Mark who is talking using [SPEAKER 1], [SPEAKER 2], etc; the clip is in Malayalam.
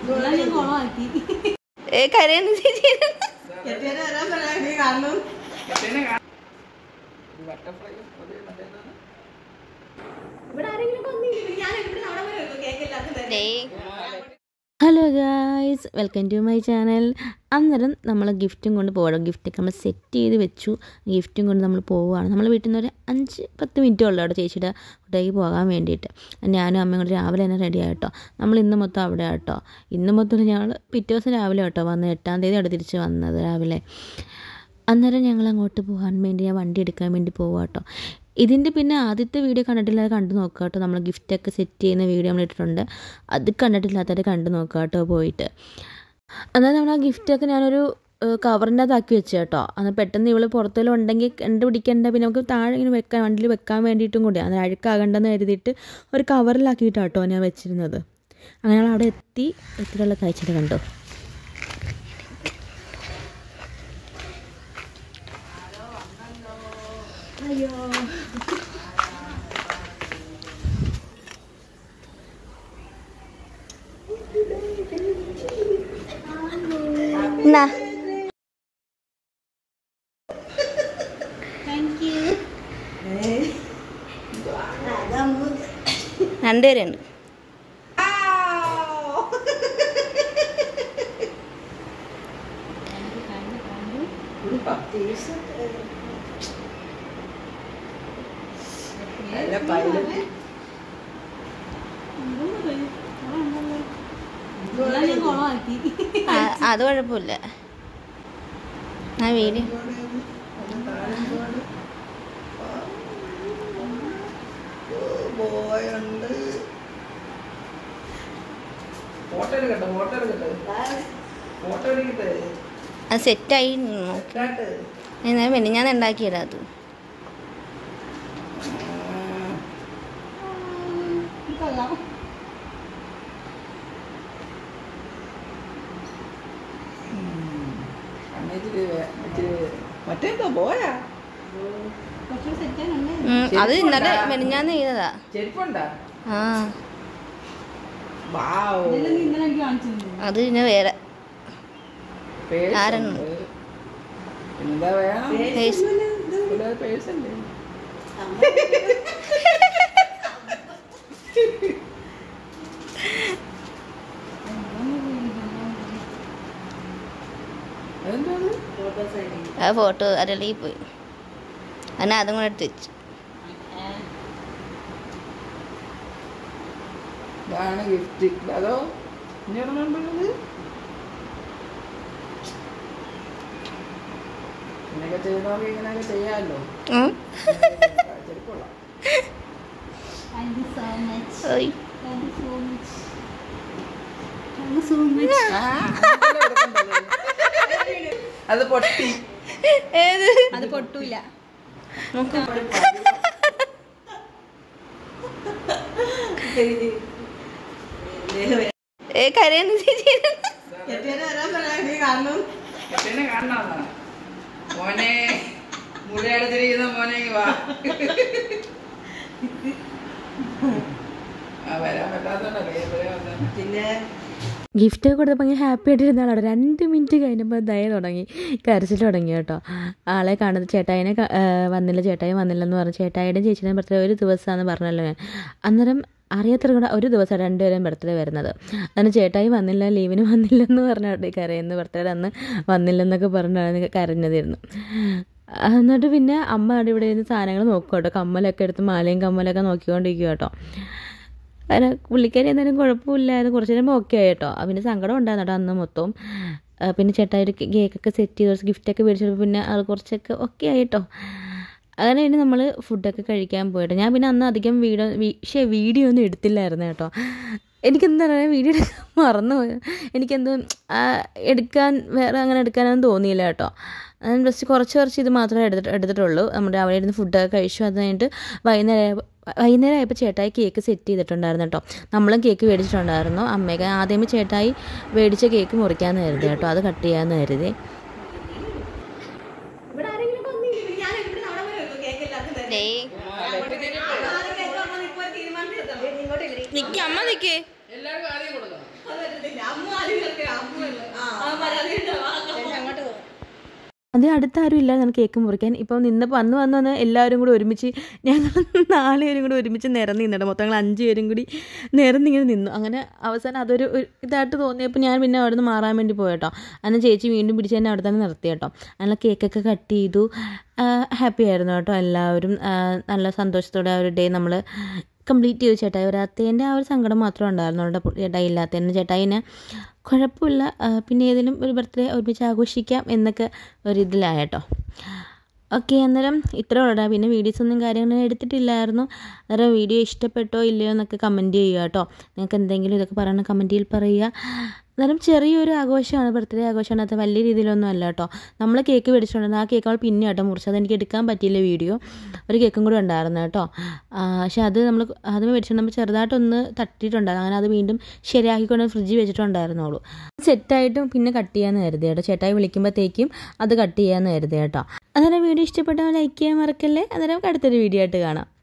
[SPEAKER 1] Hello guys, welcome to my channel. അന്നേരം നമ്മൾ ഗിഫ്റ്റും കൊണ്ട് പോകണം. ഗിഫ്റ്റൊക്കെ നമ്മൾ സെറ്റ് ചെയ്ത് വെച്ചു. ഗിഫ്റ്റും കൊണ്ട് നമ്മൾ പോവുകയാണ്. നമ്മൾ വീട്ടിൽ നിന്ന് ഒരു 5-10 മിനിറ്റേ ഉള്ളൂ അവിടെ ചേച്ചിയുടെ കൂട്ടേക്ക് പോകാൻ വേണ്ടിയിട്ട്. ഞാനും അമ്മയും കൂടെ രാവിലെ തന്നെ റെഡി ആയിട്ടോ. നമ്മൾ ഇന്ന് മൊത്തം അവിടെ ആട്ടോ. ഇന്ന് മൊത്തം ഞങ്ങൾ പിറ്റേ ദിവസം രാവിലെ കേട്ടോ വന്ന് 8-ാം തീയതി അവിടെ തിരിച്ച് വന്നത് രാവിലെ. അന്നേരം ഞങ്ങൾ അങ്ങോട്ട് പോകാൻ വേണ്ടി ഞാൻ വണ്ടി എടുക്കാൻ വേണ്ടി പോവാം കേട്ടോ. ഇതിൻ്റെ പിന്നെ ആദ്യത്തെ വീഡിയോ കണ്ടിട്ടില്ലാതെ കണ്ടു നോക്കുക കേട്ടോ. നമ്മൾ ഗിഫ്റ്റൊക്കെ സെറ്റ് ചെയ്യുന്ന വീഡിയോ നമ്മൾ ഇട്ടിട്ടുണ്ട്. അത് കണ്ടിട്ടില്ലാത്തവർ കണ്ടു നോക്കുക കേട്ടോ പോയിട്ട്. അന്നേരം നമ്മൾ ആ ഗിഫ്റ്റൊക്കെ ഞാനൊരു കവറിൻ്റെ അകത്താക്കി വെച്ചു കേട്ടോ. അന്ന് പെട്ടെന്ന് ഇവൾ പുറത്തെല്ലാം ഉണ്ടെങ്കിൽ കണ്ടുപിടിക്കേണ്ട, പിന്നെ നമുക്ക് താഴെ ഇങ്ങനെ വെക്കാൻ വണ്ടിയിൽ വെക്കാൻ വേണ്ടിയിട്ടും കൂടി അത് അഴുക്കാകണ്ടെന്ന് കരുതിയിട്ട് ഒരു കവറിലാക്കിയിട്ടാണ് കേട്ടോ ഞാൻ വെച്ചിരുന്നത്. അങ്ങനെ ഞങ്ങൾ അവിടെ എത്തിയുള്ള കാഴ്ചകൾ കണ്ടോ. അയ്യോ രണ്ടുപേരുണ്ട്. അത് കുഴപ്പമില്ല. ആ വീഡിയോ അത് സെറ്റായി പിന്നെ ഞാൻ ഉണ്ടാക്കിയതാ. അത് അത് ഇന്നലെ മെനിഞ്ഞാന്ന് ചെയ്തതാ. ആ അത് പിന്നെ വേറെ ആരെണ്ണം ആ ഫോട്ടോ അരളിയിൽ പോയി. അങ്ങനെ അതും കൂടെ എടുത്ത് വെച്ചു.
[SPEAKER 2] അതോ ഇങ്ങനെയൊക്കെ ചെയ്യുന്നവർക്ക് ഇങ്ങനെയൊക്കെ ചെയ്യാമല്ലോ. അത് പൊട്ടി.
[SPEAKER 1] ഏത് അത് പൊട്ടൂല.
[SPEAKER 2] മോനെ മുടിയടച്ചിരിക്കുന്ന മോനെ വാ. വരാൻ പറ്റാത്തോണ്ടല്ലേ പിന്നെ
[SPEAKER 1] ഗിഫ്റ്റ് കൊടുത്തപ്പോൾ അങ്ങനെ ഹാപ്പി ആയിട്ടിരുന്ന ആളവിടെ 2 മിനിറ്റ് കഴിഞ്ഞപ്പോൾ ദയ തുടങ്ങി, കരച്ചിൽ തുടങ്ങി കേട്ടോ. ആളെ കാണുന്നത് ചേട്ടായിനെ ചേട്ടായി വന്നില്ലെന്ന് പറഞ്ഞു. ചേട്ടായിയുടെ ചേച്ചിയുടെ ബർത്ത്ഡേ ഒരു ദിവസമാണെന്ന് പറഞ്ഞല്ലോ ഞാൻ. അന്നേരം അറിയാത്ത കൂടെ ഒരു ദിവസം 2 ബർത്ത്ഡേ വരുന്നത്. അന്ന് ചേട്ടായി വന്നില്ല, ലീവിന് വന്നില്ലെന്ന് പറഞ്ഞാൽ കരയുന്നു. ബർത്ത്ഡേ അന്ന് വന്നില്ലെന്നൊക്കെ പറഞ്ഞാണ് കരഞ്ഞതായിരുന്നു. എന്നിട്ട് പിന്നെ അമ്മ അവിടെ ഇവിടെ ഇരുന്ന് സാധനങ്ങൾ നോക്കും കേട്ടോ. കമ്മലൊക്കെ എടുത്ത് മാലയും കമ്മലൊക്കെ നോക്കിക്കൊണ്ടിരിക്കും കേട്ടോ. അങ്ങനെ പുള്ളിക്കാരി എന്തായാലും കുഴപ്പമില്ലായിരുന്നു. കുറച്ച് നേരം ഓക്കെ ആയി കേട്ടോ. പിന്നെ സങ്കടം ഉണ്ടായിരുന്നു കേട്ടോ അന്ന് മൊത്തം. പിന്നെ ചേട്ടായി ഒരു കേക്കൊക്കെ സെറ്റ് ചെയ്ത് ഗിഫ്റ്റൊക്കെ മേടിച്ചപ്പോൾ പിന്നെ അത് കുറച്ചൊക്കെ ഓക്കെ ആയിട്ടോ. അങ്ങനെ പിന്നെ നമ്മൾ ഫുഡൊക്കെ കഴിക്കാൻ പോയിട്ട് ഞാൻ പിന്നെ അന്ന് അധികം വീഡിയോ ഒന്നും എടുത്തില്ലായിരുന്നു കേട്ടോ. എനിക്കെന്താ പറയുക, വീഡിയോ എടുക്കാൻ മറന്നുപോയി. എനിക്കെന്തോ വേറെ അങ്ങനെ എടുക്കാനൊന്നും തോന്നിയില്ല കേട്ടോ. ഞാൻ ജസ്റ്റ് കുറച്ച് ഇത് മാത്രമേ എടുത്തിട്ടുള്ളൂ. നമ്മുടെ അവിടെ ഇരുന്ന് ഫുഡൊക്കെ കഴിച്ചു. അത് കഴിഞ്ഞിട്ട് വൈകുന്നേരം ആയപ്പോൾ ചേട്ടായി കേക്ക് സെറ്റ് ചെയ്തിട്ടുണ്ടായിരുന്നു കേട്ടോ. നമ്മളും കേക്ക് മേടിച്ചിട്ടുണ്ടായിരുന്നു. അമ്മയൊക്കെ ആദ്യമേ ചേട്ടായി മേടിച്ച കേക്ക് മുറിക്കാമെന്ന് കരുതി കേട്ടോ. അത് കട്ട് ചെയ്യാമെന്ന് കരുതി. അമ്മ നിൽക്കേ അത് അടുത്ത ആരും ഇല്ല ഞാൻ കേക്ക് മുറിക്കാൻ. ഇപ്പം നിന്നപ്പോൾ വന്ന് എല്ലാവരും കൂടി ഒരുമിച്ച് ഞങ്ങൾ 4 പേരും കൂടി ഒരുമിച്ച് നിരന്ന് നിന്നിട്ട് മൊത്തം ഞങ്ങൾ 5 പേരും കൂടി നിരന്നിങ്ങനെ നിന്നു. അങ്ങനെ അവസാനം അതൊരു ഇതായിട്ട് തോന്നിയപ്പോൾ ഞാൻ പിന്നെ അവിടെ നിന്ന് മാറാൻ വേണ്ടി പോയിട്ടോ. അങ്ങനെ ചേച്ചി വീണ്ടും പിടിച്ച് തന്നെ അവിടെ തന്നെ നിർത്തി കേട്ടോ. അങ്ങനെ കേക്കൊക്കെ കട്ട് ചെയ്തു. ഹാപ്പി ആയിരുന്നു കേട്ടോ എല്ലാവരും. നല്ല സന്തോഷത്തോടെ ആ ഒരു ഡേ നമ്മൾ കംപ്ലീറ്റ് ചെയ്തു. ചേട്ടായി വരാത്തതിൻ്റെ ആ ഒരു സങ്കടം മാത്രമേ ഉണ്ടായിരുന്നു. അവിടെ ചേട്ടായി ഇല്ലാത്തതിന്. ചേട്ടായിനെ കുഴപ്പമില്ല, പിന്നെ ഏതെങ്കിലും ഒരു ബർത്ത്ഡേ ഒരുമിച്ച് ആഘോഷിക്കാം എന്നൊക്കെ ഒരിതിലായിട്ടോ. ഓക്കെ, അന്നേരം ഇത്ര ഉള്ളൂ. പിന്നെ വീഡിയോസൊന്നും കാര്യങ്ങളൊന്നും എടുത്തിട്ടില്ലായിരുന്നു. അന്നേരം വീഡിയോ ഇഷ്ടപ്പെട്ടോ ഇല്ലയോ എന്നൊക്കെ കമൻറ്റ് ചെയ്യുക കേട്ടോ. നിങ്ങൾക്ക് എന്തെങ്കിലും ഇതൊക്കെ പറയണം കമൻറ്റിൽ പറയുക. അന്നേരം ചെറിയൊരു ആഘോഷമാണ്, ബർത്ത്ഡേ ആഘോഷമാണ്. അത് വലിയ രീതിയിലൊന്നും അല്ല കേട്ടോ. നമ്മൾ കേക്ക് മേടിച്ചിട്ടുണ്ടായിരുന്നു. ആ കേക്ക് അവൾ പിന്നെ കേട്ടോ മുറിച്ചത്. എനിക്ക് എടുക്കാൻ പറ്റിയില്ല വീഡിയോ. ഒരു കേക്കും കൂടെ ഉണ്ടായിരുന്നു കേട്ടോ. പക്ഷെ അത് നമ്മൾ ആദ്യമേ മേടിച്ചിട്ടുണ്ടെങ്കിൽ ചെറുതായിട്ടൊന്ന് തട്ടിയിട്ടുണ്ടായിരുന്നു. അങ്ങനെ അത് വീണ്ടും ശരിയാക്കിക്കൊണ്ട് ഫ്രിഡ്ജിൽ വെച്ചിട്ടുണ്ടായിരുന്നുള്ളൂ. സെറ്റായിട്ടും പിന്നെ കട്ട് ചെയ്യാമെന്ന് കരുതി കേട്ടോ. ചേട്ടായി വിളിക്കുമ്പോഴത്തേക്കും അത് കട്ട് ചെയ്യാമെന്ന് കരുതി കേട്ടോ. അന്നേരം വീഡിയോ ഇഷ്ടപ്പെട്ടാൽ ലൈക്ക് ചെയ്യാൻ മറക്കല്ലേ. അന്നേരം അടുത്തൊരു വീഡിയോ ആയിട്ട് കാണാം.